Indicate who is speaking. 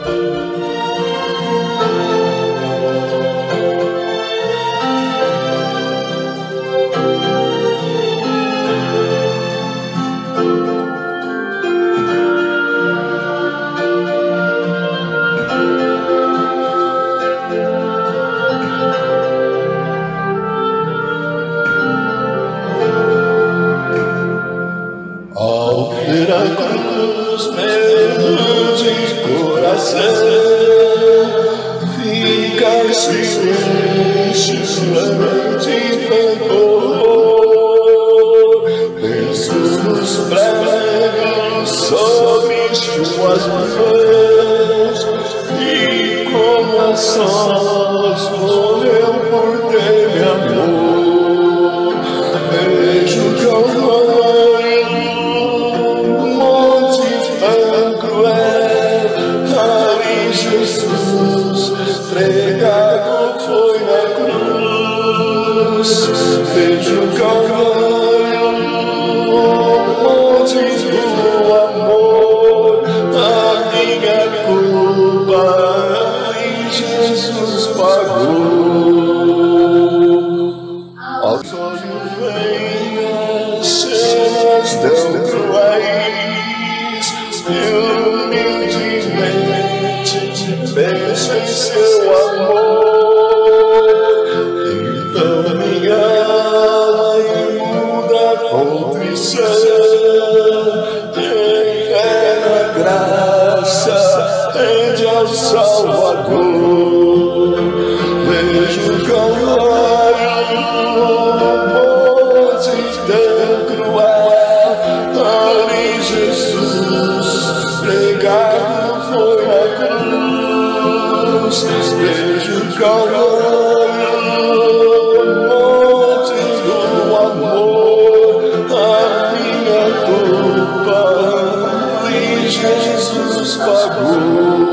Speaker 1: Ao ver a cruz, meu de coração, fica em silêncio, somente fervor. Jesus nos prega sob suas mãos, e como a sós morreu por ter amor. Vejo o Calvário, Jesus pregado foi na cruz. Vejo o Calvário, monte do amor, a minha culpa em Jesus pagou. Aos olhos vêm as cenas tão cruéis, humildemente penso em seu amor. Então minha alma imunda contrição, em fé na graça pede ao Salvador. Vejo o Calvário, monte tão cruel, ali Jesus pregado foi na cruz. Vejo o Calvário, monte do amor, a minha culpa e Jesus pagou.